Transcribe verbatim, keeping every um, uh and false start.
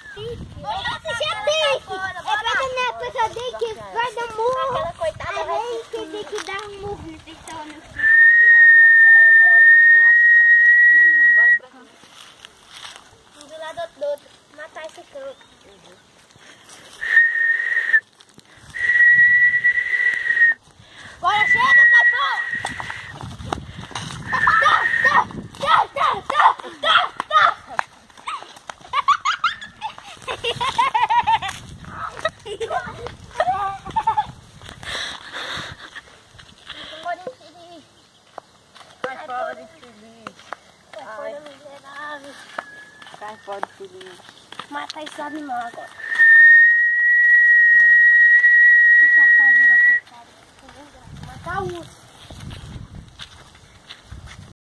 Nossa, já tem! É pra minha pessoa tem que vai dar murro. Aquela coitada vai que tem que dar um murro no pessoal no filho. Um do lado do outro. Matar esse cão. Agora chega, cachorro! Tá, tá, tá, tá, tá, tá, tá! Sai fora de filhinho. Sai fora, miserável. Sai fora de filhinho. Mata esse animal agora.